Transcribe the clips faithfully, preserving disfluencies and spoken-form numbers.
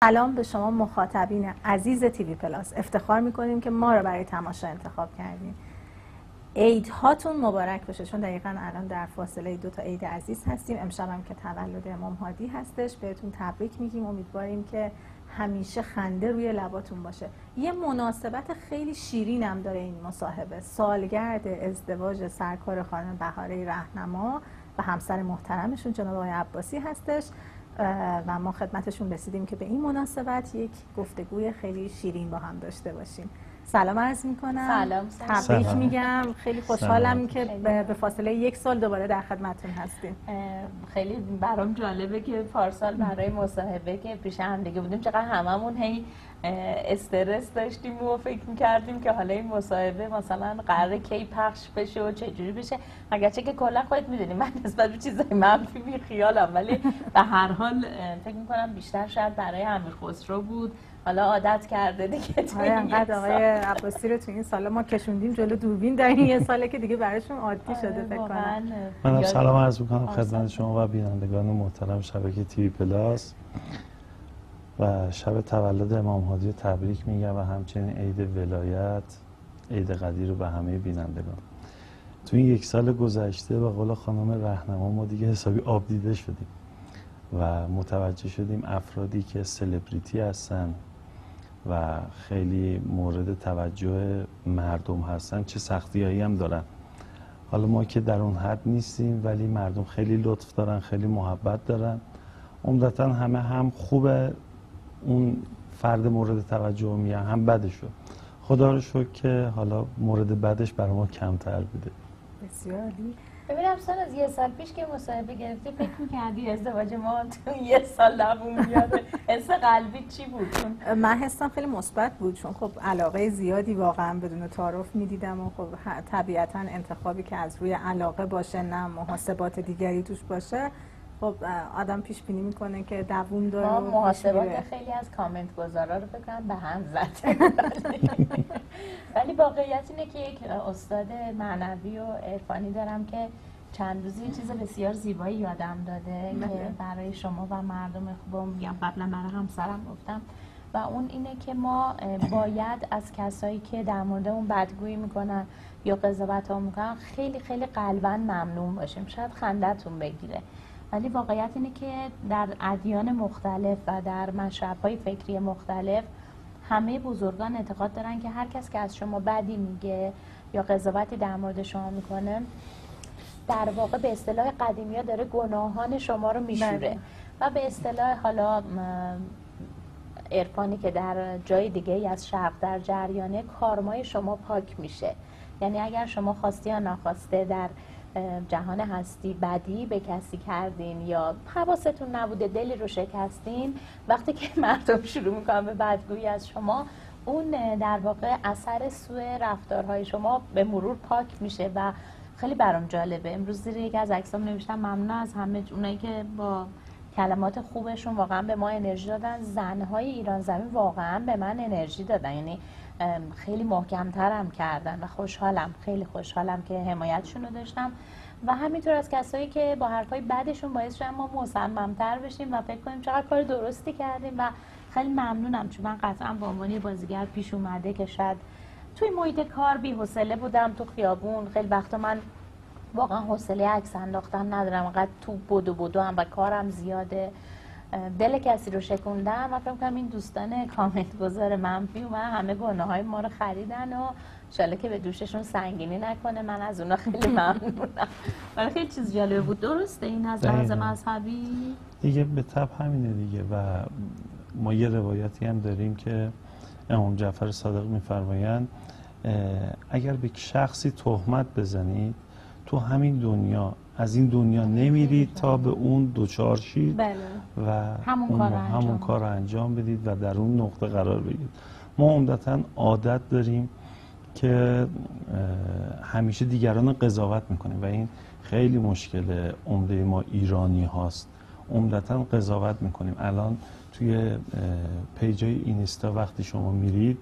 سلام به شما مخاطبین عزیز تیوی پلاس. افتخار میکنیم که ما رو برای تماشا انتخاب کردین. عید هاتون مبارک باشه، چون دقیقاً الان در فاصله دو تا عید عزیز هستیم. امشب هم که تولد امام هادی هستش، بهتون تبریک میگیم. امیدواریم که همیشه خنده روی لباتون باشه. یه مناسبت خیلی شیرین هم داره این مصاحبه، سالگرد ازدواج سرکار خانم بهاره رهنما و همسر محترمشون جناب آقای عباسی هستش و ما خدمتشون رسیدیم که به این مناسبت یک گفتگوی خیلی شیرین با هم داشته باشیم. سلام عرض میکنم. سلام. تبریک میگم. خیلی خوشحالم که به فاصله یک سال دوباره در خدمتتون هستیم. خیلی برام جالبه که پارسال برای مصاحبه که پیش هم دیگه بودیم چقدر هممون هی استرس داشتیم و فکر میکردیم که حالا این مصاحبه مثلا قراره کی پخش بشه و چجوری بشه، اگرچه که کلا خودت میدونی من نسبت به چیزای منفی بی خیالم، ولی به هر حال فکر میکنم بیشتر شاید برای امیر خسرو بود. حالا عادت کرده دیگه. آره انقدر آقای عباسی رو تو این سالا ما کشوندیم جلو دوربین، در این یه ساله که دیگه براشون عادی شده فکر کنم. منم سلام عرض میکنم خدمت شما و بینندگان محترم شبکه تیوی پلاس و شب تولد امام هادی تبریک میگم و همچنین عید ولایت، عید قدیر رو به همه بینندگان. تو این یک سال گذشته به قول خانم رهنما ما دیگه حسابی آب دیده شدیم و متوجه شدیم افرادی که سلبریتی هستن و خیلی مورد توجه مردم هستن چه سختیایی هم دارن. حالا ما که در اون حد نیستیم ولی مردم خیلی لطف دارن، خیلی محبت دارن. عمدتا همه هم خوبه اون فرد مورد توجه میان، هم بدشو. خدا رو شکر که حالا مورد بدش برای ما کمتر بوده. بسیاری. ببینم سال از یه سال پیش که مصاحبه گرفتی فکر می‌کردی ازدواج ما تو یه سال دووم میاد، حس قلبی چی بود؟ من حسم خیلی مثبت بود، چون خب علاقه زیادی واقعا بدون تعارف میدیدم و خب طبیعتا انتخابی که از روی علاقه باشه نه محاسبات دیگری توش باشه، خب آدم پیش بینی میکنه که دووم داره. ما محاسبات خیلی از کامنت گذارا رو فکر کنم به هم زد. ولی واقعیت اینه که یک استاد معنوی و عرفانی دارم که چند روزی یه چیز بسیار زیبایی یادم داده که برای شما و مردم خوبم میگم، قبلا برای همسرم گفتم، و اون اینه که ما باید از کسایی که در مورد اون بدگویی میکنن یا قضاوت ها میکنن خیلی خیلی قلباً ممنون باشیم. شاید خندتون بگیره، ولی واقعیت اینه که در ادیان مختلف و در مشرب‌های فکری مختلف همه بزرگان اعتقاد دارن که هر کس که از شما بدی میگه یا قضاوتی در مورد شما میکنه در واقع به اصطلاح قدیمی‌ها داره گناهان شما رو میشوره و به اصطلاح حالا عرفانی که در جای دیگه ای از شرق در جریانه کارمای شما پاک میشه. یعنی اگر شما خواسته یا ناخواسته در جهان هستی بدی به کسی کردین یا حواستون نبوده دلی رو شکستین، وقتی که مردم شروع میکنن به بدگویی از شما، اون در واقع اثر سوء رفتارهای شما به مرور پاک میشه و خیلی برام جالبه. امروز زیر یکی از عکسام نوشتم ممنون از همه اونایی که با کلمات خوبشون واقعا به ما انرژی دادن. زنهای ایران زمین واقعا به من انرژی دادن، یعنی خیلی محکم‌ترم کردن و خوشحالم، خیلی خوشحالم که حمایتشون رو داشتم و همینطور از کسایی که با حرفای بدشون باعث شدن ما مصمم‌تر بشیم و فکر کنیم چقدر کار درستی کردیم و خیلی ممنونم، چون من قطعا به عنوان بازیگر پیش اومده که شاید توی محیط کار بی‌حوصله بودم، تو خیابون خیلی وقتا من واقعا حوصله عکس انداختن ندارم، انقدر تو بدو بدو هم و کارم زیاده، دل کسی رو شکوندم و فکر کنم این دوستان کامنت گذار منفی و من همه گناه‌های ما رو خریدن و انشالله که به دوششون سنگینی نکنه. من از اونا خیلی ممنونم. ولی خیلی چیز جالب بود. درسته این از لحاظ مذهبی دیگه به تبع همینه دیگه و ما یه روایتی هم داریم که امام جعفر صادق میفرمایند اگر به شخصی تهمت بزنید تو همین دنیا از این دنیا نمیرید تا به اون دوچار شید بله. و همون, اون کار, رو همون کار رو انجام بدید و در اون نقطه قرار بگیرید. ما عمدتاً عادت داریم که همیشه دیگران رو قضاوت میکنیم و این خیلی مشکل عمده ما ایرانی هاست. عمدتاً قضاوت میکنیم. الان توی پیجای اینستا وقتی شما میرید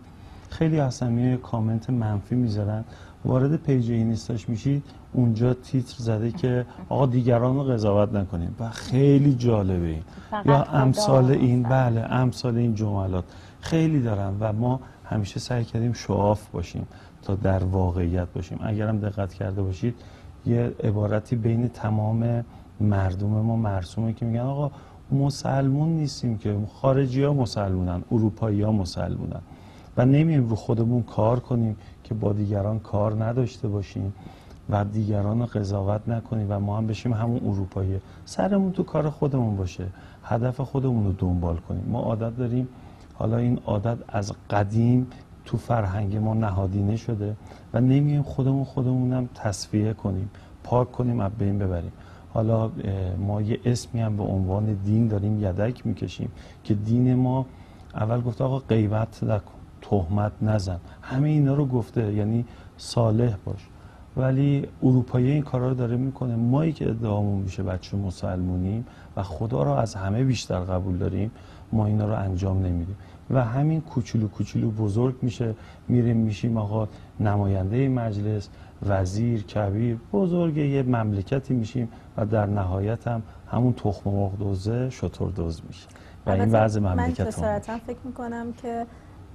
خیلی هستن میای کامنت منفی میذارن، وارد پیج اینستاش میشید اونجا تیتر زده که آقا دیگران رو قضاوت نکنیم و خیلی جالبه این یا امثال این، بله امثال این جملات خیلی دارن و ما همیشه سعی کردیم شعاف باشیم تا در واقعیت باشیم. اگرم دقت کرده باشید یه عبارتی بین تمام مردم ما مرسومه که میگن آقا مسلمون نیستیم که، خارجی ها مسلمونن، اروپایی ها مسلمونن و نمیم رو خودمون کار کنیم که با دیگران کار نداشته باشیم و دیگران رو قضاوت نکنیم و ما هم بشیم همون اروپایی، سرمون تو کار خودمون باشه، هدف خودمون رو دنبال کنیم. ما عادت داریم، حالا این عادت از قدیم تو فرهنگ ما نهادینه شده و نمیایم خودمون خودمونم تصفیه کنیم، پاک کنیم، از بین ببریم. حالا ما یه اسمی هم به عنوان دین داریم یدک میکشیم که دین ما اول گفته آقا غیبت نکن، تهمت نزن، همه اینا رو گفته، یعنی صالح باش. ولی اروپایی این کارا رو داره میکنه. مایی که ادعامون میشه بچه مسلمونیم و خدا رو از همه بیشتر قبول داریم، ما اینا رو انجام نمیدیم و همین کوچولو کوچولو بزرگ میشه، میریم میشیم آقا نماینده مجلس، وزیر، کبیر، بزرگ یه مملکتی میشیم و در نهایت هم همون تخم مرغ دوزه شتر دوز میشه و این وضع مملکت من جسارتا فکر میکنم که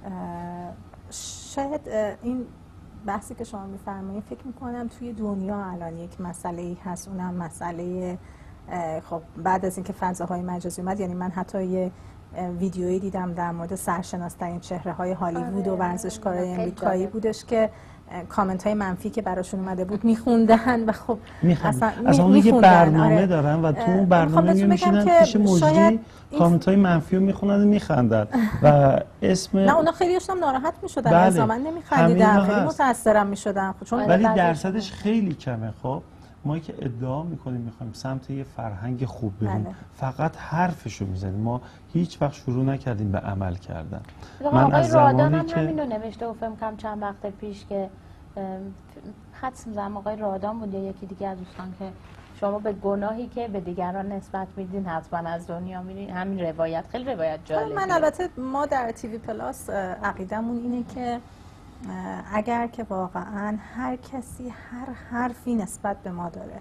شاید این بحثی که شما میفرمایید فکر میکنم توی دنیا الان یک مسئله ای هست، اونم مسئله خب بعد از اینکه فضاهای مجازی اومد، یعنی من حتی یه ویدیویی دیدم در مورد سرشناسترین چهره های هالیوود و ورزشکارای امریکایی بودش که کامنت های منفی که براشون اومده بود میخوندن و خب اصلا از اون یه برنامه آره. دارن و تو اون برنامه میشینن پیش مجری کامنت های منفی رو میخونن و میخندن و اسم نه اونا خیلی هاشون ناراحت میشدن، بله. من نمیخندیدم، خیلی متاثرم میشدم چون ولی درصدش خیلی کمه. خب ما که ادعا میکنیم میخوایم سمت یه فرهنگ خوب بریم، بله. فقط حرفشو میزنیم، ما هیچ وقت شروع نکردیم به عمل کردن. من از زمانی هم که همینو نوشته و فهم کم چند وقت پیش که حدس میزنم آقای رادان بود یا یکی دیگه از دوستان که شما به گناهی که به دیگران نسبت میدین حتما از دنیا میرین. همین روایت خیلی روایت جالبیه. من البته ما در تیوی پلاس عقیدمون اینه که اگر که واقعا هر کسی هر حرفی نسبت به ما داره،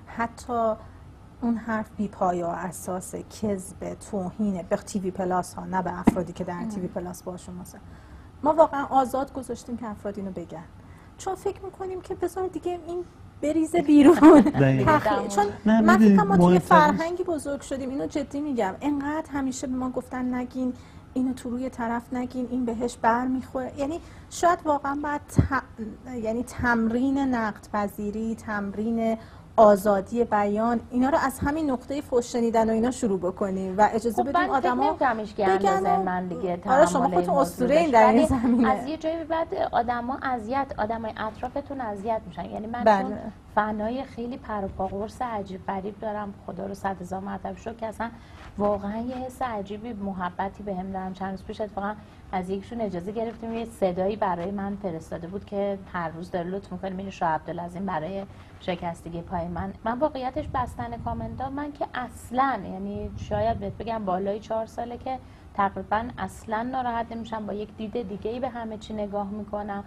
حتی اون حرف بی پایه و اساس کذب، توهین به تیوی پلاس ها، نه به افرادی که در تیوی پلاس باشون مثلا، ما واقعا آزاد گذاشتیم که افراد اینو بگن، چون فکر میکنیم که بذار دیگه این بریزه بیرون. چون من فکر ما توی فرهنگی بزرگ شدیم، اینو جدی میگم، انقدر همیشه به ما گفتن نگین اینو تو روی طرف نگین، این بهش بر میخوره. یعنی شاید واقعا باید ت... یعنی تمرین نقد پذیری، تمرین آزادی بیان، اینا رو از همین نقطه فحش شنیدن و اینا شروع بکنیم و اجازه خب بدیم آدما بگن. من دیگه آره شما خودتون اسطوره این در این زمینه. از یه جایی بعد آدما اذیت، آدمای اطرافتون اذیت میشن. یعنی من بله. چون فنای خیلی پر و پا قرص عجیب غریب دارم، خدا رو صد هزار مرتبه شکر که اصلا واقعا یه حس عجیبی، محبتی بهم دارم. چند روز پیش اتفاقا از یکشون اجازه گرفتیم یه صدایی برای من فرستاده بود که هر روز داره لطف می‌کنه میره شاه عبدالعظیم برای شکستگی پای من. من واقعیتش بستن کامنت ها من که اصلا، یعنی شاید بهت بگم بالای چهار ساله که تقریبا اصلا ناراحت نمیشم، با یک دید دیگه‌ای به همه چی نگاه میکنم،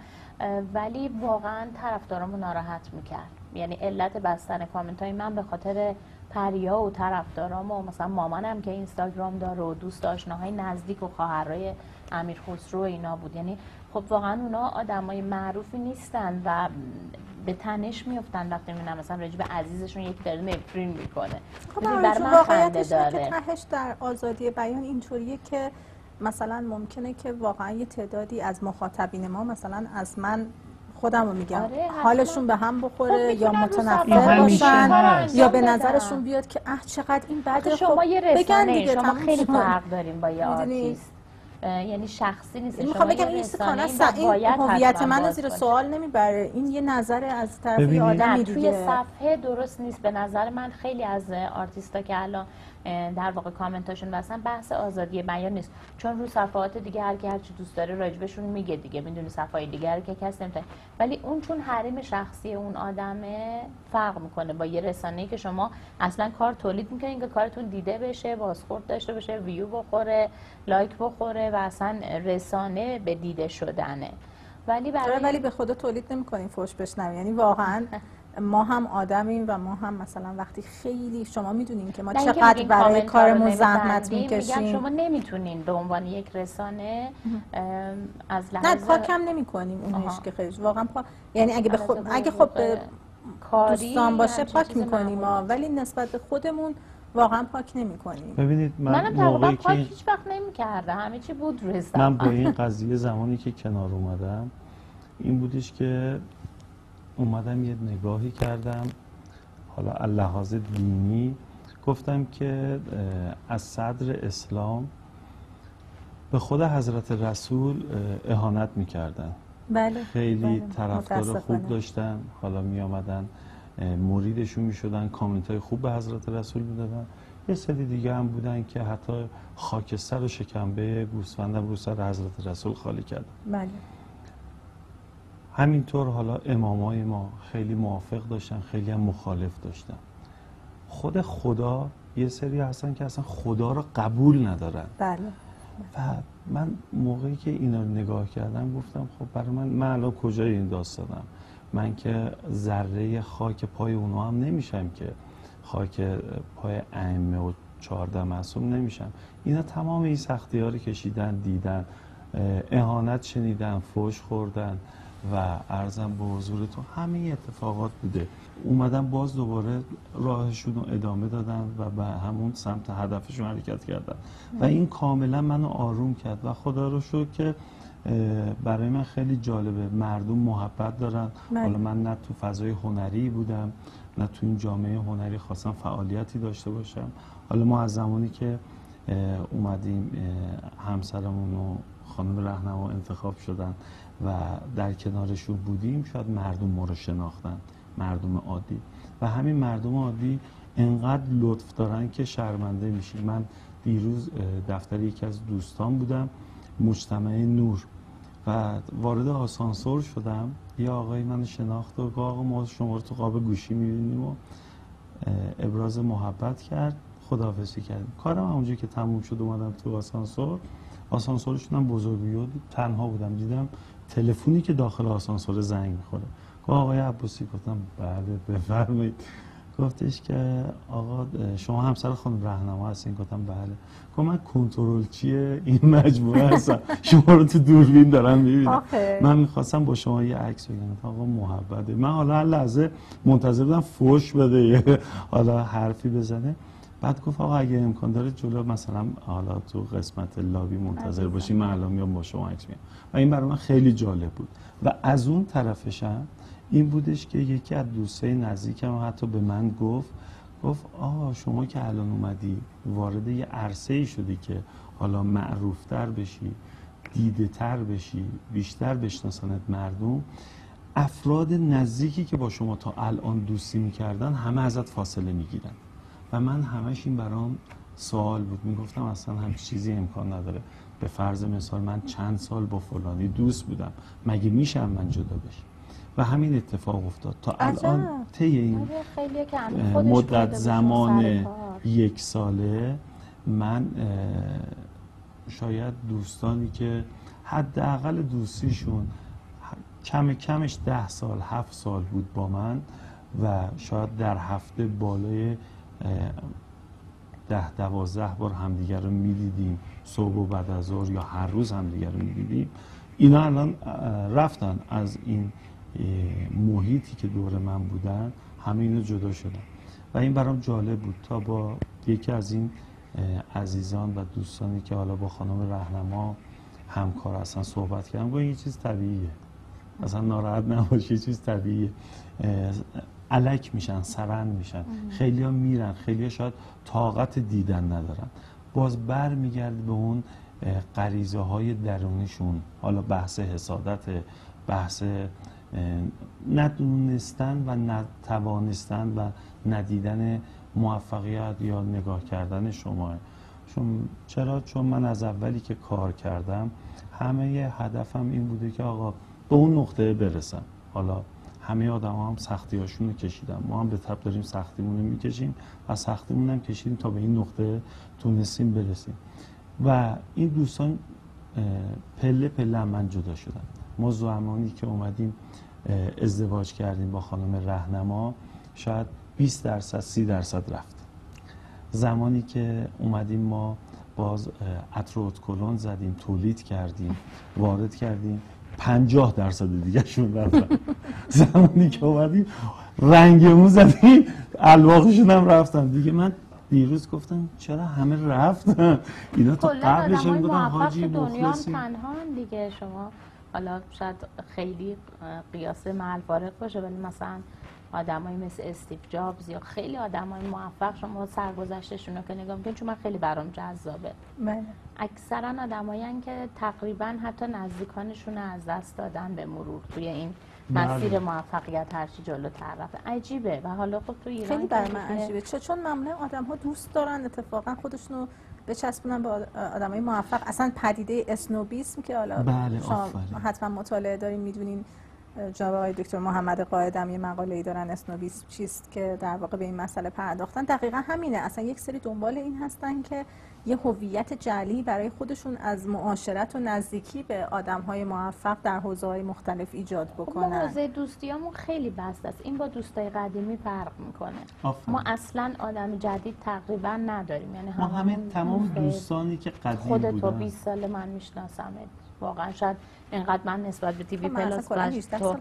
ولی واقعا طرفدارامو ناراحت میکرد. یعنی علت بستن کامنت های من به خاطر پریا و طرفدارام و مثلا مامانم که اینستاگرام داره و دوست آشناهای نزدیک و خواهرای امیر خسرو اینا بود. یعنی خب واقعا اونا آدمای معروفی نیستن و به تنش میافتن وقتی میبینن مثلا راجع به عزیزشون یکی داره نفرین میکنه. خب برای من خنده داره. که تهش در آزادی بیان اینطوریه که مثلا ممکنه که واقعا یه تعدادی از مخاطبین ما مثلا از من خودم رو میگم آره حالشون به هم بخوره خب یا متنفر باشن یا به نظرشون بیاد که اه چقدر این بده. شما خب یه رسانه، شما خیلی فرق داریم با یه آرتیست، یعنی شخصی نیست. میخوام بگم این کانال این هویت من زیر سوال نمیبره، این یه نظر از طرف آدمی دیگه. توی صفحه درست نیست به نظر من. خیلی از آرتیستا که الان در واقع کامنتاشون بستن، بحث آزادی بیان نیست، چون رو صفحات دیگه هر کی هر چی دوست داره راجبشون میگه دیگه، میدونی صفحات دیگه رو که کس نمیتونه، ولی اون چون حریم شخصی اون آدمه فرق میکنه با یه رسانه‌ای که شما اصلا کار تولید میکنین که کارتون دیده بشه، بازخورد داشته باشه، ویو بخوره، لایک بخوره و اصلا رسانه به دیده شدنه. ولی برای ولی به خدا تولید نمی‌کنیم فوش بشنویم، یعنی واقعا ما هم آدمیم و ما هم مثلا وقتی خیلی شما میدونین که ما چقدر برای کارمون زحمت میکشیم. میگم شما نمیتونین به عنوان یک رسانه از لحاظ نه پاکم نمی‌کنیم اونش که خیلی واقعا پا... یعنی اگه به خود اگه خب دوستان باشه پاک می‌کنیم ما، ولی نسبت به خودمون واقعا پاک نمی‌کنیم. ببینید من منم تقریبا پاک که هیچ وقت نمی‌کردم، همه چی بود رسم. من با این قضیه زمانی که کنار اومدم این بودش که اومدم یه نگاهی کردم، حالا اللحاظ دینی گفتم که از صدر اسلام به خود حضرت رسول اهانت میکردن. بله. خیلی بله. طرفدار خوب داشتن، حالا می آمدن مریدشون می شدن، کامنت های خوب به حضرت رسول میدادن. یه سری دیگه هم بودن که حتی خاکستر و شکمبه گوسفندم رو سر حضرت رسول خالی کردن. بله. همینطور حالا امامای ما خیلی موافق داشتن، خیلی هم مخالف داشتن. خود خدا یه سری هستن که اصلا خدا رو قبول ندارن. بله. و من موقعی که اینا رو نگاه کردم گفتم خب برای من من الان کجای این داستانم؟ من که ذره خاک پای اونا هم نمیشم، که خاک پای ائمه و چهارده معصوم نمیشم. اینا تمام این سختی ها رو کشیدن، دیدن، اهانت شنیدن، فحش خوردن و عرضم به حضورتون همه اتفاقات بوده. اومدن باز دوباره راهشون رو ادامه دادن و به همون سمت هدفشون حرکت کردن و این کاملا منو آروم کرد و خدا رو شکر که برای من خیلی جالبه، مردم محبت دارن. حالا من نه تو فضای هنری بودم، نه تو این جامعه هنری خواستم فعالیتی داشته باشم. حالا ما از زمانی که اومدیم همسرمون و خانم رهنما انتخاب شدن و در کنارشون بودیم، شاید مردم ما رو شناختن، مردم عادی، و همین مردم عادی انقدر لطف دارن که شرمنده میشیم. من دیروز دفتر یکی از دوستان بودم، مجتمع نور، و وارد آسانسور شدم، یه آقای من شناخت و گفت آقا ما شما رو تو قاب گوشی میبینیم و ابراز محبت کرد، خداحافظی کردیم. کارم همونجوری که تموم شد اومدم تو آسانسور، آسانسورشون هم بزرگی بود، تنها بودم، دیدم تلفنی که داخل آسانسور زنگ میخوره. گفت آقای عباسی، گفتم بله بفرمایید. گفتش که آقا شما همسر خانم رهنما هستین؟ گفتم بله. گفت من کنترل چیه این مجموعه هستم، شما رو تو دوربین دارم میبینم، من میخواستم با شما یه عکس بگیرم. آقا محبته. من حالا هر لحظه منتظر بودم فوش بده، حالا حرفی بزنه. بعد گفت آقا اگه امکان داره جلو مثلا حالا تو قسمت لابی منتظر باشی، من الان میام با شما عکس میگیرم. و این برای من خیلی جالب بود. و از اون طرفش هم این بودش که یکی از دوستای نزدیکم حتی به من گفت گفت آه شما که الان اومدی وارد یه عرصه‌ای شدی که حالا معروفتر بشی، دیده تر بشی، بیشتر بشناسنت مردم، افراد نزدیکی که با شما تا الان دوستی میکردن همه ازت فاصله میگیرن. و من همش این برام سوال بود، میگفتم اصلا هم چیزی امکان نداره. به فرض مثال من چند سال با فلانی دوست بودم، مگه میشم من جدا بشم؟ و همین اتفاق افتاد. تا الان طی این مدت زمان یک ساله من شاید دوستانی که حداقل دوستیشون کم کمش ده سال هفت سال بود با من و شاید در هفته بالای ده دوازده بار همدیگر رو میدیدیم، صبح و بعد از ظهر یا هر روز همدیگر رو میدیدیم، اینا الان رفتن از این محیطی که دور من بودن، همه اینو جدا شدن. و این برام جالب بود تا با یکی از این عزیزان و دوستانی که حالا با خانم رهنما همکار هستن صحبت کردم. گفتم یه چیز طبیعیه، اصلا ناراحت نباشی، یه چیز طبیعیه. الک میشن، سرند میشن، خیلی ها میرن، خیلی ها شاید طاقت دیدن ندارن، باز بر میگرد به اون غریزه های درونیشون، حالا بحث حسادت، بحث ندونستن و نتوانستن و ندیدن موفقیت یا نگاه کردن شما. چون چرا؟ چون من از اولی که کار کردم همه هدفم این بوده که آقا به اون نقطه برسم. حالا همه آدم ها هم سختی هاشون رو کشیدن، ما هم به تب داریم سختیمون رو میکشیم و سختیمون هم کشیدیم تا به این نقطه تونستیم برسیم. و این دوستان پله پله هم من جدا شدن. ما زمانی که اومدیم ازدواج کردیم با خانم رهنما شاید بیست درصد سی درصد رفت. زمانی که اومدیم ما باز عطر ادکلن زدیم، تولید کردیم، وارد کردیم، پنجاه درصد دیگه شون رفتن. زمانی که اومدیم رنگمون زدیم، الواقشون هم رفتن دیگه. من دیروز گفتم چرا همه رفتن؟ اینا تا قبلش هم گفتن حاجی مخلصی. تنها دیگه شما حالا شاید خیلی قیاس محل فارق باشه، ولی مثلا آدمایی مثل استیو جابز یا خیلی آدمای موفق شما سرگذشتشون رو که نگاه میکنید، چون من خیلی برام جذابه. بله. اکثرا آدمایین که تقریبا حتی نزدیکانشون رو از دست دادن به مرور توی این مسیر موفقیت هرچی جلوتر رفته. عجیبه. و حالا خب تو ایران خیلی برای من عجیبه، چون معمولا آدم‌ها دوست دارن اتفاقا خودشونو بچسبونن به آدمای موفق. اصلا پدیده اسنوبیسم که حالا بله شما حتما مطالعه دارین میدونین، جناب آقای دکتر محمد قائد هم یه مقاله‌ای دارن اسنوبیسم چیست که در واقع به این مسئله پرداختن. دقیقا همینه، اصلا یک سری دنبال این هستن که یه هویت جعلی برای خودشون از معاشرت و نزدیکی به آدم‌های موفق در حوزه‌های مختلف ایجاد بکنن. ما حوزه دوستیامون خیلی بسته است. این با دوستای قدیمی فرق میکنه. آفرین. ما اصلا آدم جدید تقریبا نداریم، یعنی ما همه تمام دوستانی که قدیم بودن. خودت بیست سال من میشناسمت. واقعا شاید اینقدر من نسبت به تیوی پلاس تو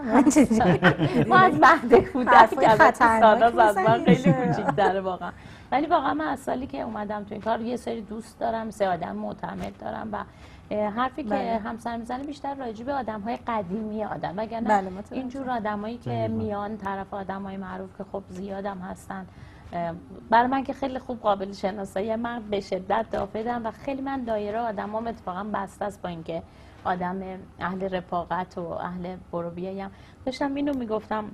ما از بعد کودکی که از سالات از من خیلی کوچیک‌تره واقعا. ولی واقعا من از سالی که اومدم تو این کار یه سری دوست دارم، سه آدم معتمد دارم و حرفی بله. که همسر میزنه بیشتر راجع به آدم‌های قدیمی آدم، وگرنه بله اینجور آدمایی که میان طرف آدم‌های معروف که خب زیادم هستن، برای من که خیلی خوب قابل شناسایی، من به شدت دافدم و خیلی من دایره آدمام اتفاقا بسته است با اینکه آدم اهل رفاقت و اهل برو بیایم. داشتم اینو میگفتم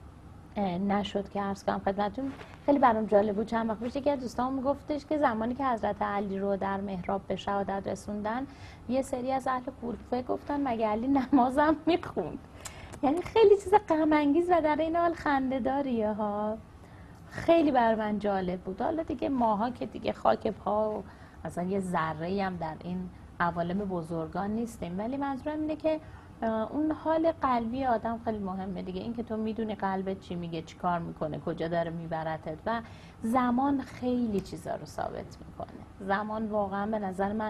نشد که عرض کنم خدمتتون، خیلی برام جالب بود. چند وقت پیش یکی از دوستام میگفتش که زمانی که حضرت علی رو در محراب به شهادت رسوندن، یه سری از اهل کوفه گفتن مگه علی نمازم میخوند. یعنی خیلی چیز غم انگیز و در این حال خنده‌داریه ها. خیلی بر من جالب بود. حالا دیگه ماها که دیگه خاک پا و مثلا یه ذره‌ای هم در این عوالم بزرگان نیستیم، ولی منظورم اینه که اون حال قلبی آدم خیلی مهمه دیگه. این که تو میدونی قلبت چی میگه، چی کار میکنه، کجا داره میبرتت، و زمان خیلی چیزا رو ثابت میکنه. زمان واقعا به نظر من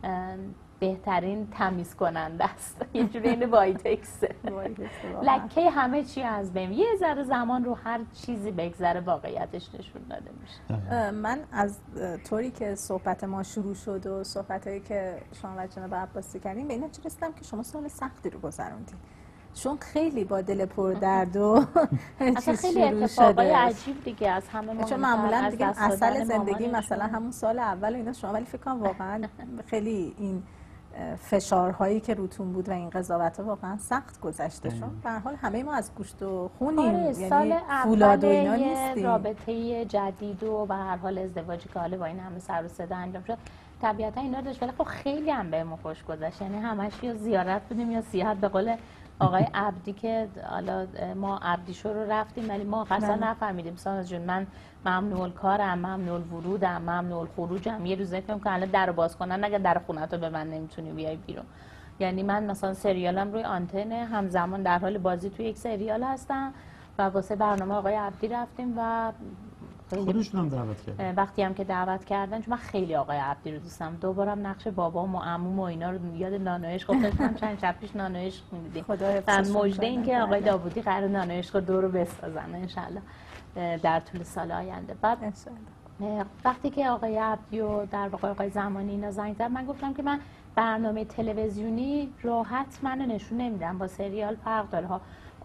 بهترین تمیز کننده است. یه جوری این وایتکس لکه همه چی از بین، یه ذره زمان رو هر چیزی بگذره واقعیتش نشون داده میشه. من از طوری که صحبت ما شروع شد و صحبتایی که شما و جناب عباسی کردیم به این نتیجه رسیدم که شما سال سختی رو گذروندین، چون خیلی با دل پر درد و اصلا خیلی اتفاقای عجیب دیگه از همه مهمتر. چون معمولا دیگه اصل زندگی مثلا همون سال اول اینا شما، ولی فکر کنم واقعا خیلی این فشارهایی که روتون بود و این قضاوت‌ها واقعا سخت گذشته شد. به هر حال همه ما از گوشت و خونیم، آره، یعنی فولاد و اینا نیستیم. رابطه جدید و به هر حال ازدواجی که حالا با این همه سر و صدا انجام شد طبیعتا اینا داشت، ولی خب خیلی هم بهمون خوش گذشت. یعنی همش یا زیارت بودیم یا سیاحت. به قول آقای عبدی که حالا ما عبدیشو رو رفتیم ولی ما اصلا نفهمیدیم. ساناز جون من ممنوع الکارم، ممنوع الورودم، ممنوع الخروجم. یه روزی فکر کنم الان درو باز کنن نگه در خونه‌تو به من نمیتونی بیای بیرون. یعنی من مثلا سریالم روی آنتن همزمان در حال بازی توی یک سریال هستم و واسه برنامه آقای عبدی رفتیم و خودشون هم دعوت کردن. وقتی هم که دعوت کردن، چون من خیلی آقای عبدی رو دوستم، دوبارم نقش بابام و عموم و اینا رو یاد نانویش خودم چند شب پیش نانویش می‌دیدیم. و مژده این که آقای داوودی قرار نانویش رو دو رو بسازن ان شاءالله در طول سال آینده. بعد وقتی که آقای عبدی و در واقع آقای زمانی اینا زنگ زدن، من گفتم که من برنامه تلویزیونی راحت منو نشون نمیدم، با سریال فرق داره ها.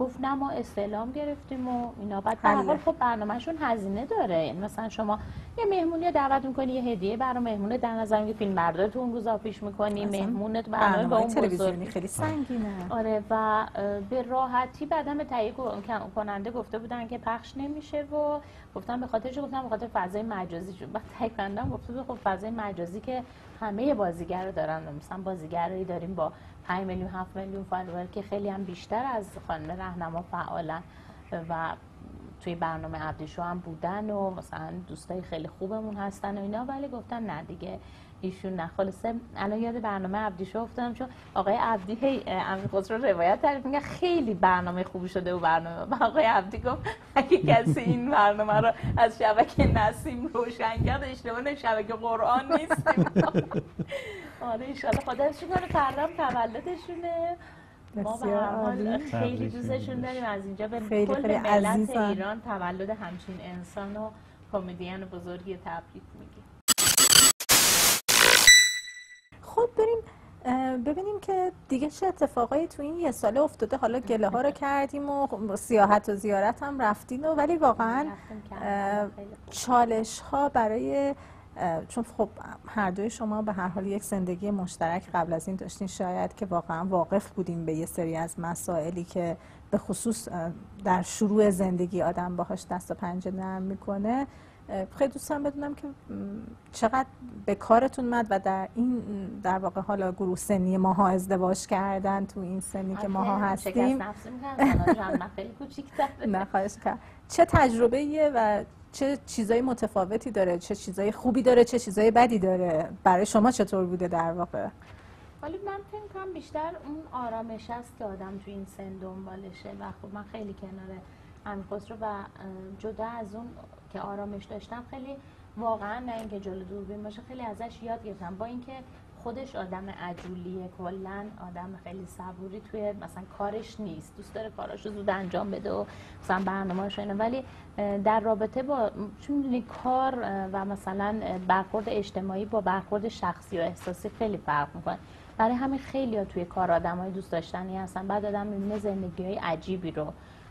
گفت نه ما استعلام گرفتیم و اینا. بعد به هر حال خب برنامه‌شون هزینه داره، یعنی مثلا شما یه مهمونی دعوت می‌کنی، یه هدیه برای مهمون در نظر می‌گیری، فیلم برداری تو اون روزا پیش می‌کنی، مهمونت برنامه با اون تلویزیونی خیلی سنگینه. آره و به راحتی بعدم به تهیه کننده گفته بودن که پخش نمیشه و گفتم به خاطر چه؟ گفتم به خاطر فضای مجازی. چون بعد تهیه کنندم گفته خب فضای مجازی که همه بازیگر دارن، مثلا بازیگری داریم با پنج میلیون هفت میلیون فالوور که خیلی هم بیشتر از خانم راهنما فعالن و توی برنامه عبدی شو هم بودن و مثلا دوستای خیلی خوبمون هستن و اینا، ولی گفتن نه دیگه ایشون نه. خلاصه الان یاد برنامه عبدی شو افتادم، چون آقای عبدی هی امیرخسرو روایت تعریف میگه خیلی برنامه خوبی شده و برنامه و آقای عبدی گفت اگه کسی این برنامه رو از شبکه نسیم روشن کرد اشتباه شبکه قرآن نیستیم. آره ان شاء الله خدا ازشون کنه، فردام تولدشونه. ما به هر حال خیلی دوستشون داریم، از اینجا به کل ملت ایران تولد همچین انسان و کمدین بزرگی تبریک میگیم. خب بریم ببینیم که دیگه چه اتفاقایی تو این یه ساله افتاده. حالا گله ها رو کردیم و سیاحت و زیارت هم رفتین و ولی واقعا چالش ها برای، چون خب هر دوی شما به هر حال یک زندگی مشترک قبل از این داشتین، شاید که واقعا واقف بودین به یه سری از مسائلی که به خصوص در شروع زندگی آدم باهاش دست و پنجه نرم میکنه. خیلی دوست دارم بدونم که چقدر به کارتون اومد و در این در واقع حالا گروه سنی ماها ازدواج کردن تو این سنی که ماها هستیم. نه خواهش کنم. چه تجربه ایه و چه چیزای متفاوتی داره، چه چیزای خوبی داره، چه چیزای بدی داره؟ برای شما چطور بوده در واقع؟ ولی من فکر کنم بیشتر اون آرامش است که آدم تو این سن دنبالشه و خب من خیلی کنار امیرخسرو و جدا از اون که آرامش داشتم، خیلی واقعا نه اینکه جلو دوربین باشه، خیلی ازش یاد گرفتم. با اینکه خودش آدم عجولیه، کلا آدم خیلی صبوری توی مثلا کارش نیست، دوست داره کاراشو زود انجام بده و مثلا برنامه‌اش اینه، ولی در رابطه با چون می‌دونی کار و مثلا برخورد اجتماعی با برخورد شخصی و احساسی خیلی فرق می‌کنه. برای همین خیلی‌ها توی کار آدمای دوست داشتنی هستن. بعد آدم می‌بینه زندگی‌های عجیبی رو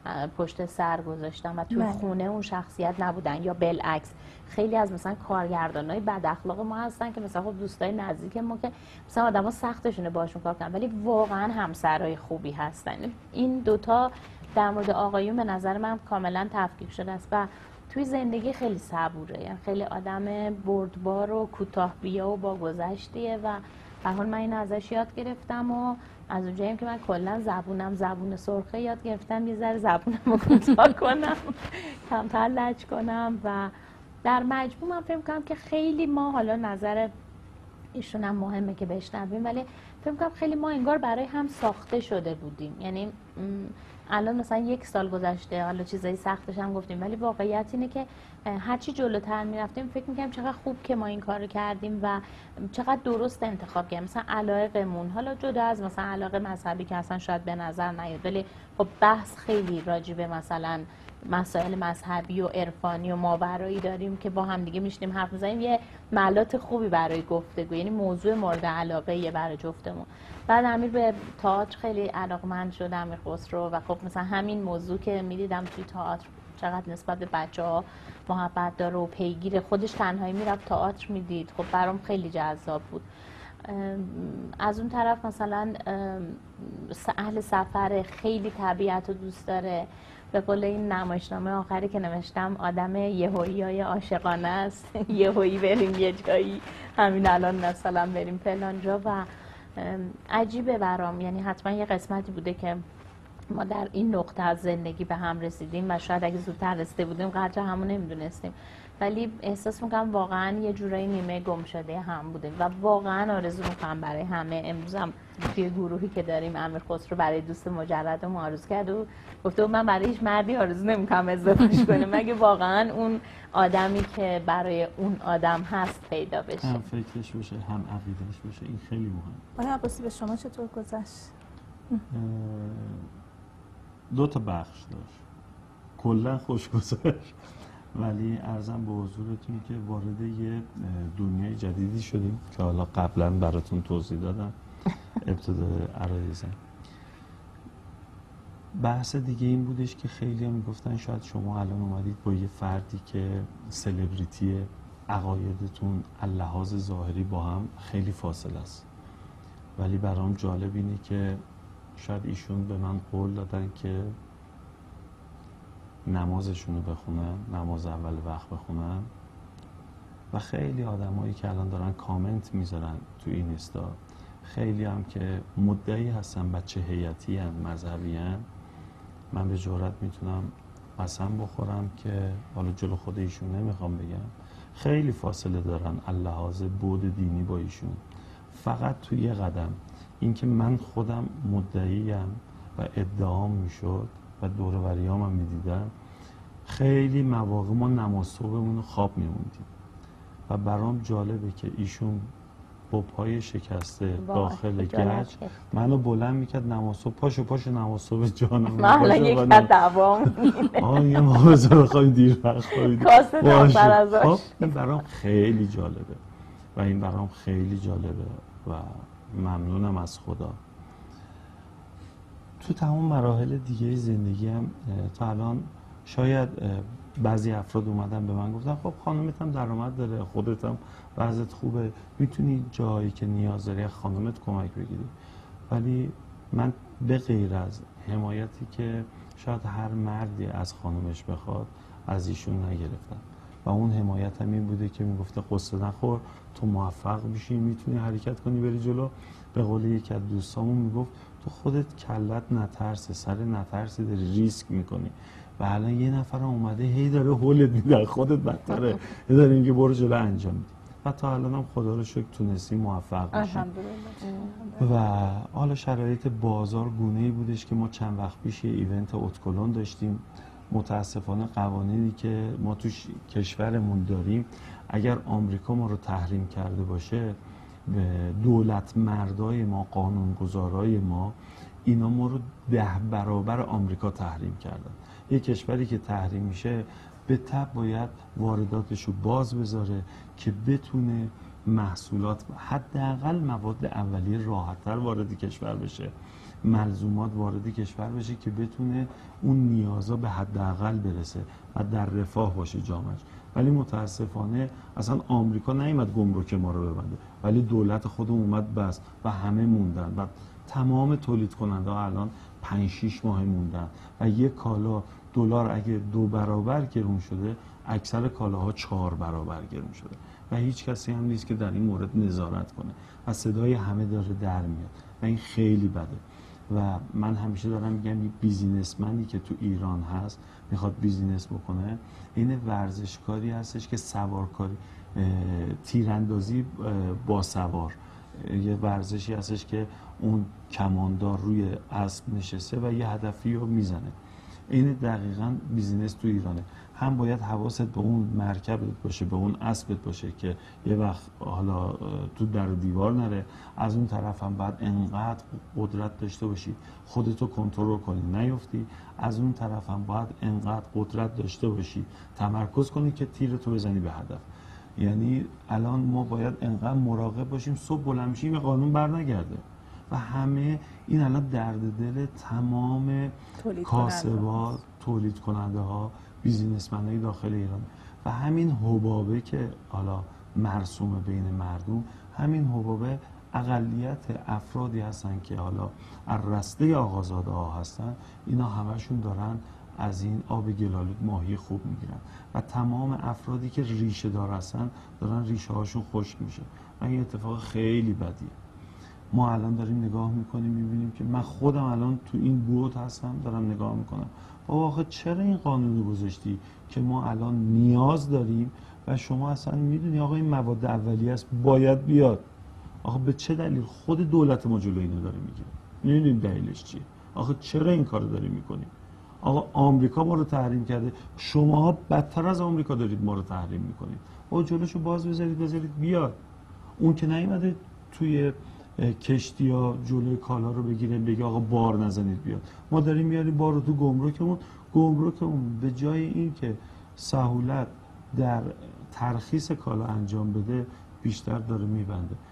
پشت سر گذاشتن و توی خونه اون شخصیت نبودن، یا بالعکس خیلی از مثلا کارگردانای بد اخلاق ما هستن که مثلا خب دوستای نزدیک ما که مثلا آدما سختشونه باشون کار کردن، ولی واقعا همسرای خوبی هستن. این دوتا در مورد آقایون به نظر من کاملا تفکیک شده است و توی زندگی خیلی صبوره، یعنی خیلی آدم بردبار و کوتاه‌بیا و با گذشتیه و به هر حال من این ازش یاد گرفتم و از اونجاییم که من کلا زبونم زبون سرخه یاد گرفتم یه ذره زبونم رو کوتاه کنم، کمتر لج کنم و در مجموع من فکر می‌کنم که خیلی ما، حالا نظر ایشون هم مهمه که بشنویم، ولی فکر می‌کنم خیلی ما انگار برای هم ساخته شده بودیم. یعنی الان مثلا یک سال گذشته، حالا چیزای سختش هم گفتیم، ولی واقعیت اینه که هرچی جلوتر میرفتیم فکر می‌کنم چقدر خوب که ما این کارو کردیم و چقدر درست انتخاب کردیم. مثلا علایقمون، حالا جدا از مثلا علاقه مذهبی که اصلا شاید به نظر نیاد، ولی خب بحث خیلی راجبه مثلا مسائل مذهبی و عرفانی و ماورایی داریم که با هم دیگه میشنیم حرف میزنیم، یه ملات خوبی برای گفتگو، یعنی موضوع مورد علاقه یه برای جفتمون. بعد امیر به تئاتر خیلی علاقمند شد، امیرخسرو، و خب مثلا همین موضوع که میدیدم توی تئاتر چقدر نسبت به بچه‌ها محبت داره و پیگیر خودش، تنهایی میرفت تئاتر میدید، خب برام خیلی جذاب بود. از اون طرف مثلا اهل سفر، خیلی طبیعت رو دوست داره. به قول این نمایشنامه آخری که نوشتم، آدم یهویی‌های عاشقانه است. یهویی بریم یه جایی، همین الان مثلا بریم فلان جا و عجیبه برام. یعنی حتما یه قسمتی بوده که ما در این نقطه از زندگی به هم رسیدیم و شاید اگه زودتر رسیده بودیم قدر همون نمیدونستیم، ولی احساس میکنم واقعا یه جورایی نیمه گم شده هم بوده و واقعا آرزو میکنم برای همه. امروز هم توی گروهی که داریم امیرخسرو برای دوست مجردم آرزو کرد و گفته من برای هیچ مردی آرزو نمیکنم ازدواج کنه مگه واقعا اون آدمی که برای اون آدم هست پیدا بشه، هم فکرش بشه هم عقیدهش بشه. این خیلی مهمه. آیا عباسی به شما چطور گذشت؟ دو تا بخش داشت، کلا خوش گذشت، ولی عرضم به حضورتون که وارد یه دنیای جدیدی شدیم که حالا قبلا براتون توضیح دادم ابتدای عرایزم. بحث دیگه این بودش که خیلی هم میگفتن شاید شما الان اومدید با یه فردی که سلبریتی، عقایدتون اللحاظ ظاهری با هم خیلی فاصله است، ولی برام جالب اینه که شاید ایشون به من قول دادن که نمازشون رو بخونن، نماز اول وقت بخونن، و خیلی آدمایی که الان دارن کامنت میذارن تو این اینستا، خیلی هم که مدعی هستن بچه هیئتی ان، مذهبی ان، من به جرئت میتونم قسم بخورم که حالا جلو خود ایشون نمیخوام بگم، خیلی فاصله دارن اللحاظ بعد دینی با ایشون. فقط تو یه قدم، اینکه من خودم مدعیم و ادعام میشد و دور و بریام هم میدیدم، خیلی مواقع ما نماز صبحمون رو خواب میموندیم و برام جالبه که ایشون با پای شکسته داخل گچ منو بلند میکرد نماز صبح، پاشو پاشو نماز صبح جانم، من الان یک تا دوام آه یه موضوع بخوایم دیر وقت خوابیدیم کاسه دختر ازش. این برام خیلی جالبه و این برام خیلی جالبه و ممنونم از خدا. تو تمام مراحل دیگه زندگی هم تا الان شاید بعضی افراد اومدن به من گفتن خب خانومت هم درآمد داره، خودت هم وضعیت خوبه، میتونی جایی که نیاز داری خانومت کمک بگیری، ولی من به غیر از حمایتی که شاید هر مردی از خانومش بخواد از ایشون نگرفتم و اون حمایت هم این بوده که میگفته قصه نخور، تو موفق میشی، میتونی حرکت کنی بری جلو. به قول یکی از دوستامون میگفت تو خودت کلت نترسه، سر نترسی داری ریسک میکنی و الان یه نفر اومده هی داره هولت میده، خودت بدتره، هی داره میگه برو جلو انجام میدی و تا الان هم خدا رو شکر تونستی موفق بشیم. و حالا شرایط بازار گونه‌ای بودش که ما چند وقت پیش یه ایونت اتکلون داشتیم. متاسفانه قوانینی که ما تو کشورمون داریم، اگر آمریکا ما رو تحریم کرده باشه، دولت مردای ما، قانونگذارای ما، اینا ما رو ده برابر آمریکا تحریم کردن. یه کشوری که تحریم میشه به تبع باید وارداتش رو باز بذاره که بتونه محصولات، حداقل مواد اولیه راحت‌تر وارد کشور بشه، ملزومات وارد کشور بشه که بتونه اون نیازا به حداقل برسه و در رفاه باشه جامعهش. ولی متاسفانه اصلا آمریکا نیامد گمرک ما رو ببنده، ولی دولت خودمون اومد بس و همه موندن و تمام تولید کننده ها الان پنج شیش ماه موندن و یک کالا دلار اگه دو برابر گرون شده، اکثر کالاها چهار برابر گرون شده و هیچ کسی هم نیست که در این مورد نظارت کنه و صدای همه داره در میاد و این خیلی بده. و من همیشه دارم میگم یه بیزینسمنی که تو ایران هست میخواد بیزینس بکنه، این ورزشکاری هستش که سوارکاری، تیراندازی با سوار، یه ورزشی هستش که اون کماندار روی اسب نشسته و یه هدفی رو میزنه. این دقیقاً بیزینس تو ایرانه. هم باید حواست به اون مرکبت باشه، به اون اسبت باشه که یه وقت حالا تو در و دیوار نره، از اون طرف هم باید انقدر قدرت داشته باشی خودتو کنترل کنی نیفتی، از اون طرف هم باید انقدر قدرت داشته باشی تمرکز کنی که تیرتو بزنی به هدف. یعنی الان ما باید انقدر مراقب باشیم صبح بلند میشیم قانون برنگرده و همه این الان درد دل تمام کاسبا، تولید کننده ها، بیزینسمن های داخل ایران و همین حبابه که حالا مرسوم بین مردم، همین حبابه اقلیت افرادی هستن که حالا از رسته آقازاده ها هستن، اینا همشون دارن از این آب گلالود ماهی خوب میگیرن و تمام افرادی که ریشه دار هستن دارن ریشه هاشون خشک میشه و این اتفاق خیلی بدیه. ما الان داریم نگاه میکنیم میبینیم که من خودم الان تو این بود هستم دارم نگاه میکنم بابا آخه چرا این قانون گذاشتی که ما الان نیاز داریم و شما اصلا میدونی آقا این مواد اولیه است باید بیاد. آخه به چه دلیل خود دولت ما جلوی اینو داره میگیره؟ نمیدونیم دلیلش چیه. آخه چرا این کارو داریم میکنیم؟ آقا آمریکا ما رو تحریم کرده، شماها بدتر از آمریکا دارید ما رو تحریم میکنید. آقا جلوشو باز بذارید بذارید بیاد. اون که نیومده توی کشتی ها جلوی کالا رو بگیره بگه آقا بار نزنید بیاد. ما داریم میاریم بار رو تو گمرکمون، گمرکمون به جای این که سهولت در ترخیص کالا انجام بده بیشتر داره میبنده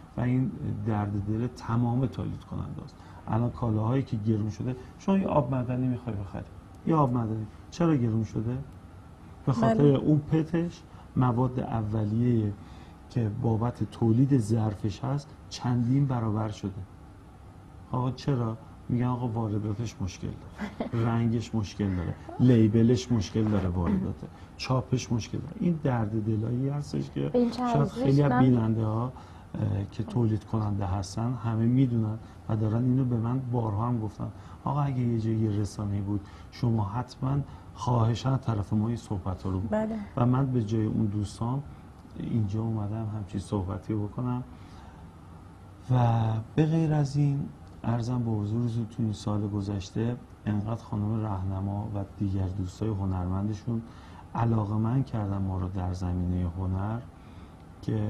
و این درد دل تمام تولید کننده است. الان کالاهایی که گرون شده، شما یه آب معدنی میخوای بخری، یه آب معدنی چرا گرون شده؟ به خاطر بله. اون پتش مواد اولیه که بابت تولید ظرفش هست چندین برابر شده. آقا چرا؟ میگن آقا وارداتش مشکل داره، رنگش مشکل داره، لیبلش مشکل داره، وارداته، چاپش مشکل داره. این درد دلایی هستش که شاید خیلی از بیننده ها که تولید کننده هستن همه میدونن و دارن اینو به من بارها هم گفتن. آقا اگه یه جایی یه رسانه‌ای بود شما حتما خواهشاً طرف ما این صحبت رو بود. بله. و من به جای اون دوستان اینجا اومدم همچین صحبتی بکنم. و به غیر از این عرضم به حضورتون تو این سال گذشته انقدر خانم راهنما و دیگر دوستای هنرمندشون علاقه‌مند کردن ما رو در زمینه هنر که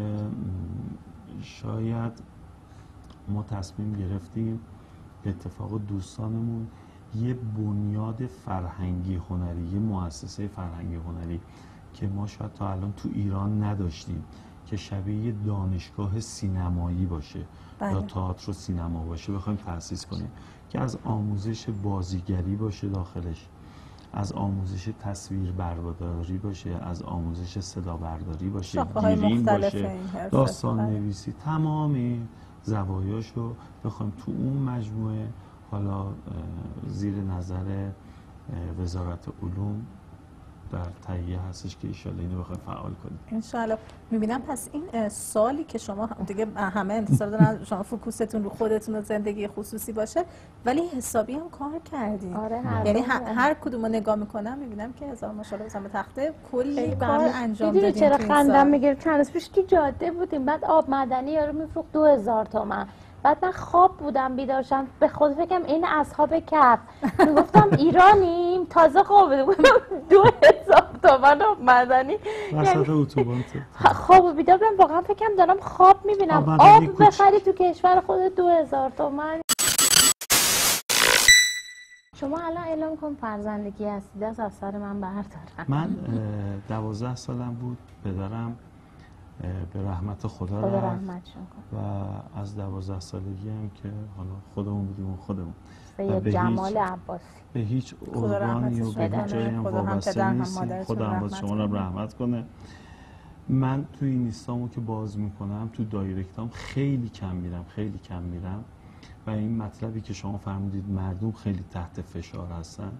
شاید ما تصمیم گرفتیم به اتفاق دوستانمون یه بنیاد فرهنگی هنری، یه مؤسسه فرهنگی هنری که ما شاید تا الان تو ایران نداشتیم که شبیه دانشگاه سینمایی باشه. بله. یا تئاتر و سینما باشه بخوایم تأسیس کنیم که از آموزش بازیگری باشه داخلش، از آموزش تصویر برداری باشه، از آموزش صدا برداری باشه، گیریم باشه، داستان نویسی، تمام این زوایاشو بخوایم تو اون مجموعه حالا زیر نظر وزارت علوم در تهیه هستش که ایشالا اینو بخوایم فعال کنیم انشالله. میبینم پس این سالی که شما دیگه همه انتظار دارن شما فوکوستون رو خودتون و زندگی خصوصی باشه، ولی حسابی هم کار کردین. آره یعنی هر, هر کدوم رو نگاه میکنم میبینم که هزار ماشاءالله بزنم به تخته کلی کار انجام دادین. چرا خندم میگیره؟ چند روز پیش تو جاده بودیم، بعد آب معدنی یارو میفروخت دو هزار تومان. بعد من خواب بودم بیدار شدم به خود فکرم این اصحاب کف، میگفتم ایرانیم تازه خواب بودم دو هزار تومان آب معدنی وسط اتوبان. خواب بیدار بودم واقعا فکرم دارم خواب میبینم. آب بخری تو کشور خود دو هزار تومان. شما الان اعلام کن فرزندگی هستید از سر من بردارم. من دوازده سالم بود پدرم به رحمت خدا, خدا رفت رحمتشون کن. و از دوازده سالگی هم که حالا خودمون بودیم و خودمون سید جمال عباسی به هیچ ارگانی و به هیچ جایی هم وابسته نیستیم. خدا هم باز شما رو رحمت کنه. من توی این لیستامو که باز میکنم تو دایرکتام خیلی کم میرم خیلی کم میرم و این مطلبی که شما فرمودید مردم خیلی تحت فشار هستن،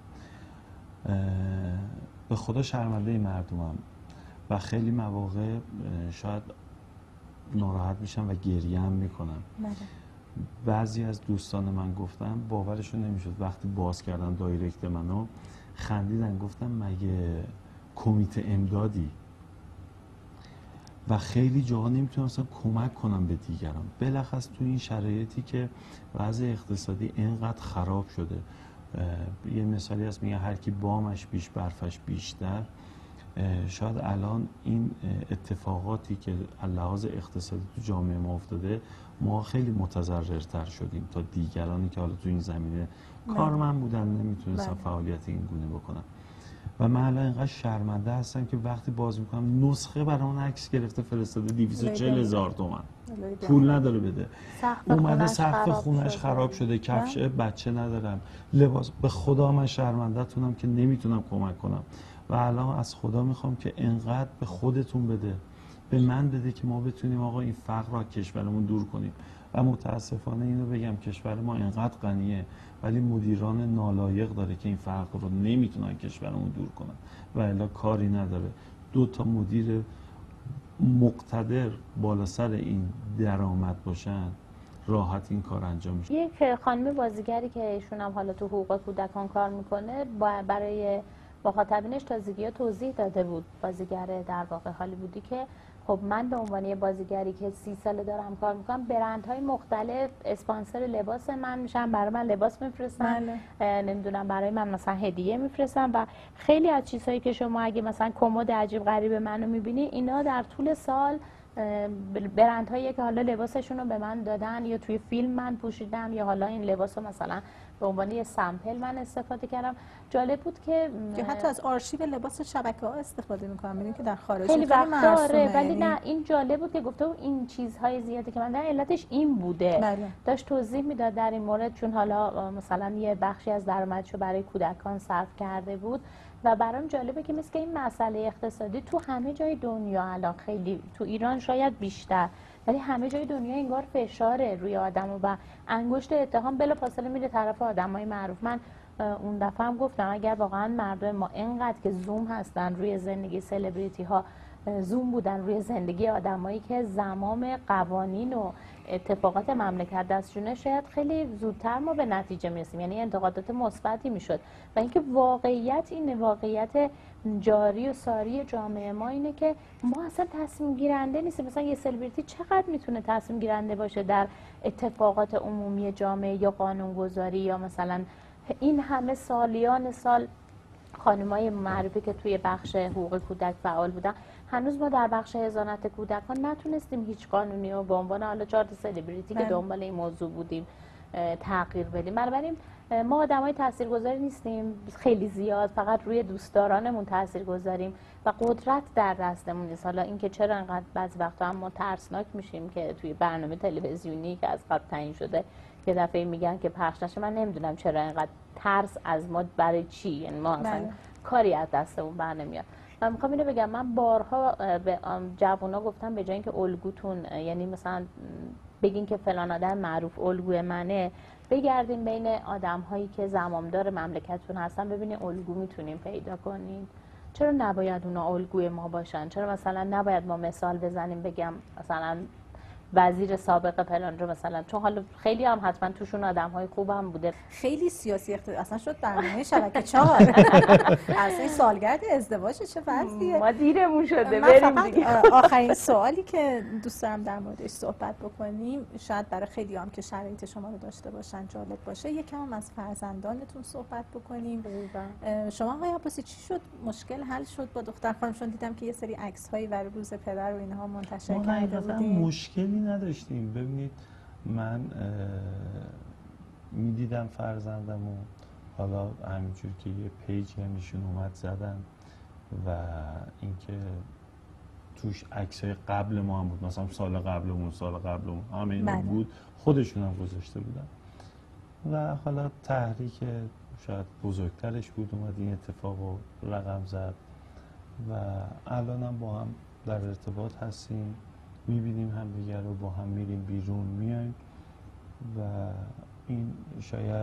به خدا شرمنده مردمم و خیلی مواقع شاید ناراحت میشم و گریه هم میکنم. بعضی از دوستان من گفتم باورشون نمیشد وقتی باز کردن دایرکت منو خندیدن، گفتم مگه کمیته امدادی؟ و خیلی جاها نمیتونستم کمک کنم به دیگران. بلخص تو این شرایطی که وضع اقتصادی اینقدر خراب شده، یه مثالی هست میگه هر کی بامش بیش برفش بیشتر. شاید الان این اتفاقاتی که لحاظ اقتصادی تو جامعه ما افتاده ما خیلی متضررتر شدیم تا دیگرانی که حالا تو این زمینه کارمند بودن نمیتونستن فعالیت این گونه بکنن. و من الان اینقدر شرمنده هستم که وقتی باز میکنم نسخه برای اون عکس گرفته فرستاده دویست و چهل هزار تومان پول نداره بده، اومده سقف خونش خراب شده، کفش بچه ندارم، لباس. به خدا من شرمنده تونم که نمیتونم کمک کنم و الان از خدا میخوام که انقدر به خودتون بده، به من بده که ما بتونیم آقا این فقر را کشورمون دور کنیم. و متاسفانه اینو بگم کشور ما انقدر غنیه ولی مدیران نالایق داره که این فقر رو نمیتونن کشورمون دور کنن و الا کاری نداره. دو تا مدیر مقتدر بالا سر این درآمد باشن راحت این کار انجام میشه. یک خانم بازیگری که ایشون هم حالا تو حقوق کودکان کار میکنه برای مخاطبینش تازگی‌ها توضیح داده بود، بازیگر در واقع هالیوودی، که خب من به عنوان یه بازیگری که سی ساله دارم کار میکنم برندهای مختلف اسپانسر لباس من میشن، برای من لباس میفرستن، نمیدونم برای من مثلا هدیه میفرستن و خیلی از چیزهایی که شما اگه مثلا کمد عجیب غریب منو میبینی اینا در طول سال برندهایی که حالا لباسشون رو به من دادن یا توی فیلم من پوشیدم یا حالا این لباس رو مثلا به عنوان یه سامپل من استفاده کردم. جالب بود که یا حتی از آرشیو لباس شبکه ها استفاده میکنم، میدونی که در خارج خیلی وقت داره، ولی یعنی... نه این جالب بود که گفته این چیزهای زیادی که من در علتش این بوده. بله. داشت توضیح میداد در این مورد، چون حالا مثلا یه بخشی از درآمدشو برای کودکان صرف کرده بود و برام جالبه که مثل که این مسئله اقتصادی تو همه جای دنیا الان، خیلی تو ایران شاید بیشتر، ولی همه جای دنیا انگار فشاره روی آدمو و انگشت اتهام بلافاصله میره طرف آدمای معروف. من اون دفعه هم گفتم اگر واقعا مردم ما اینقدر که زوم هستن روی زندگی سلبریتی ها، زوم بودن روی زندگی آدمایی که زمام قوانین و اتفاقات مملکت دستشونه، شاید خیلی زودتر ما به نتیجه میرسیم، یعنی انتقادات مثبتی میشد. و اینکه واقعیت این واقعیت جاری و ساری جامعه ما اینه که ما اصلا تصمیم گیرنده نیستیم. مثلا یه سلبریتی چقدر میتونه تصمیم گیرنده باشه در اتفاقات عمومی جامعه یا قانونگذاری، یا مثلا این همه سالیان سال خانمای معروفی که توی بخش حقوق کودک فعال بودن، هنوز ما در بخش حضانت کودکان نتونستیم هیچ قانونی رو به عنوان حالا چهار تا سلبریتی که دنبال این موضوع بودیم تغییر بدیم. بنابراین ما آدمای تاثیرگذاری نیستیم خیلی زیاد، فقط روی دوستدارانمون تاثیرگذاریم و قدرت در دستمون نیست. حالا اینکه چرا انقدر بعضی وقتا هم ما ترسناک میشیم که توی برنامه تلویزیونی که از قبل تعیین شده یه دفعه میگن که پخش نشه، من نمیدونم چرا اینقدر ترس از ما، برای چی؟ یعنی ما اصلا کاری از دستمون بر نمیاد. من میخوام اینو بگم، من بارها به جوونا گفتم به جای اینکه الگوتون، یعنی مثلا بگین که فلان آدم معروف الگوی منه، بگردین بین آدم هایی که زمامدار مملکتتون هستن ببینین الگو میتونین پیدا کنین. چرا نباید اونا الگوی ما باشن؟ چرا مثلا نباید ما مثال بزنیم بگم مثلا وزیر سابق فلان رو مثلا، چون حالا خیلی هم حتما توشون آدم های خوب هم بوده. خیلی سیاسی اخت... اصلا شد برنامه شبکه چهار اصلا سالگرد ازدواج چه وضعیه؟ ما دیرمون شده بریم دیگه. آخرین سوالی که دوست دارم در موردش صحبت بکنیم، شاید برای خیلی هم که شرایط شما رو داشته باشن جالب باشه، یکم هم از فرزندانتون صحبت بکنیم. شما آقای عباسی چی شد؟ مشکل حل شد با دختر خانم؟ چون دیدم که یه سری عکس هایی برای روز پدر و اینها منتشر کرده بودین. مشکلی نداشتیم. ببینید من میدیدم فرزندمو، حالا همینجور که یه پیجی همیشون اومد زدن و اینکه توش عکسای قبل ما هم بود، مثلا سال قبلمون سال قبلمون همه اینا بله. بود، خودشون هم گذاشته بودن و حالا تحریک شاید بزرگترش بود اومد این اتفاق رو رقم زد و الان هم با هم در ارتباط هستیم، میبینیم هم دیگر رو، با هم میریم بیرون میایم و این شاید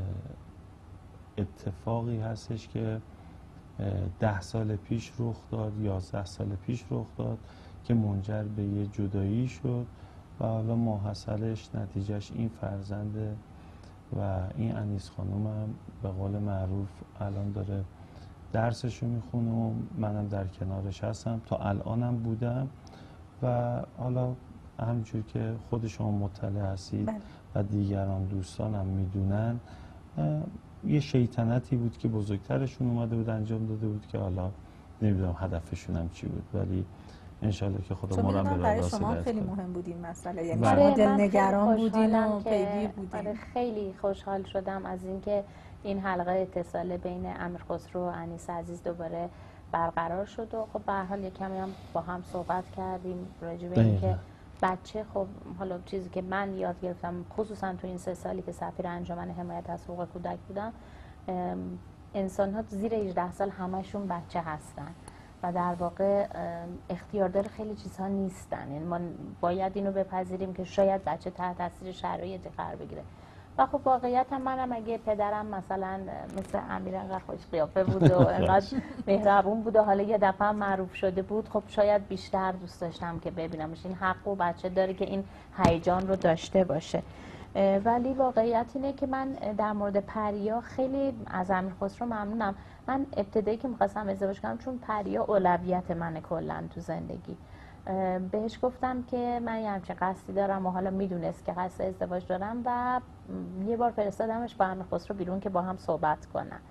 اتفاقی هستش که ده سال پیش رخ داد، یازده سال پیش رخ داد که منجر به یه جدایی شد و حالا ماحصلش نتیجهش این فرزنده و این انیس خانم هم به قول معروف الان داره درسشو میخونه و منم در کنارش هستم، تا الانم بودم و حالا همینجور که خود شما مطلع هستید بله. و دیگران دوستانم میدونن، یه شیطنتی بود که بزرگترشون اومده بود انجام داده بود که حالا نمیدونم هدفشون هم چی بود، ولی انشالله که خدا ما رو هم به راه راست شما هدایت خیلی کنه. مهم بود این مسئله، یعنی بله. شما آره، من دلنگران خیلی بودین و خوشحالم که- پیگیر بودین. آره خیلی خوشحال شدم از اینکه این حلقه اتصال بین امیرخسرو و انیس عزیز دوباره برقرار شد و خب به هر حال یک کمی هم با هم صحبت کردیم راجع به اینکه بچه، خب حالا چیزی که من یاد گرفتم خصوصا تو این سه سالی که سفیر انجمن حمایت از حقوق کودک بودم، انسان ها زیر هجده سال همشون بچه هستن و در واقع اختیاردار خیلی چیزها نیستن. یعنی ما باید اینو بپذیریم که شاید بچه تحت تاثیر شرایطی قرار بگیره و خب واقعیت هم منم اگه پدرم مثلا مثل امیر انقدر خوش قیافه بود و انقدر مهربون بود و حالا یه دفعه معروف شده بود، خب شاید بیشتر دوست داشتم که ببینمش. این حق و بچه داره که این هیجان رو داشته باشه. ولی واقعیت اینه که من در مورد پریا خیلی از امیرخسرو ممنونم. من ابتدایی که می‌خواستم ازدواج کنم، چون پریا اولویت منه کلا تو زندگی، بهش گفتم که من یه همچین قصدی دارم و حالا میدونست که قصد ازدواج دارم و یه بار فرستادمش با امیرخسرو بیرون که با هم صحبت کنن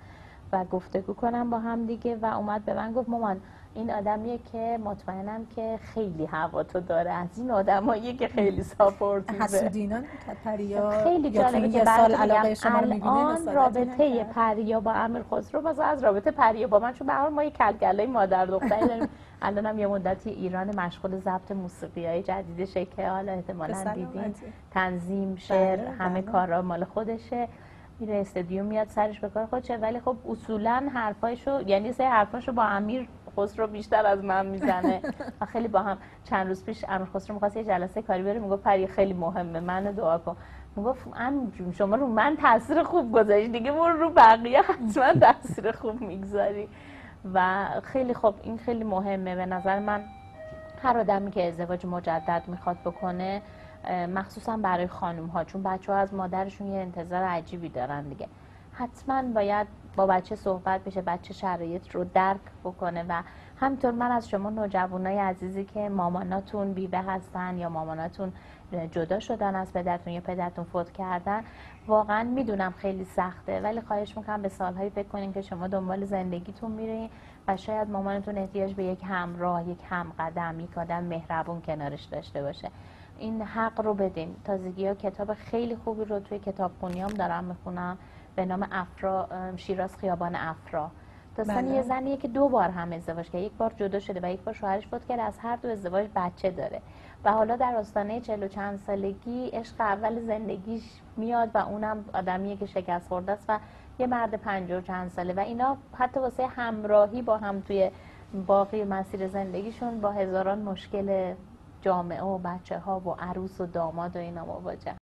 و گفتگو کنم با هم دیگه و اومد به من گفت مامان این آدمیه که مطمئنم که خیلی هوا تو داره، از این آدماییه که خیلی ساپورتیوه. حسودینا پریا خیلی جالبه که سال براتون علاقه شما رو می‌بینه الان رابطه پریا با امیر خسرو مثلا از رابطه پریا با من، چون به هر حال ما یه کلگلای مادر دختری داریم. الان هم یه مدتی ایران مشغول ضبط موسیقی‌های جدیدش که حالا احتمالاً دیدین، تنظیم، شعر، بله، همه بله. کارا مال خودشه، میره استودیو میاد سرش به کار خودشه. ولی خب اصولا حرفایشو، یعنی سه حرفاشو با امیر خسرو بیشتر از من میزنه و خیلی با هم. چند روز پیش امیر خسرو می‌خواست یه جلسه کاری بره، میگفت پری خیلی مهمه منو دعا کن. میگفت امیر جون شما رو من تاثیر خوب گذاشتی دیگه، برو رو بقیه حتما تاثیر خوب میگذاری. و خیلی خوب، این خیلی مهمه به نظر من. هر آدمی که ازدواج مجدد میخواد بکنه، مخصوصا برای خانم ها، چون بچه ها از مادرشون یه انتظار عجیبی دارن دیگه، حتما باید با بچه صحبت بشه، بچه شرایط رو درک بکنه. و همینطور من از شما نوجوانای عزیزی که ماماناتون بیوه هستن یا ماماناتون جدا شدن از پدرتون یا پدرتون فوت کردن، واقعا میدونم خیلی سخته، ولی خواهش میکنم به سالهایی فکر کنین که شما دنبال زندگیتون میرین و شاید مامانتون احتیاج به یک همراه، یک همقدم، یک آدم مهربون کنارش داشته باشه. این حق رو بدین. تازگی ها کتاب خیلی خوبی رو توی کتابخونیام دارم میخونم به نام افرا، شیراز خیابان افرا. داستان بله. یه زنیه که دو بار هم ازدواج کرده، یک بار جدا شده و یک بار شوهرش فوت کرده، از هر دو ازدواج بچه داره و حالا در آستانه چهل و چند سالگی عشق اول زندگیش میاد و اونم آدمیه که شکست خورده است و یه مرد پنجاه و چند ساله و اینا حتی واسه همراهی با هم توی باقی مسیر زندگیشون با هزاران مشکل جامعه و بچه ها و عروس و داماد و اینا مواجه.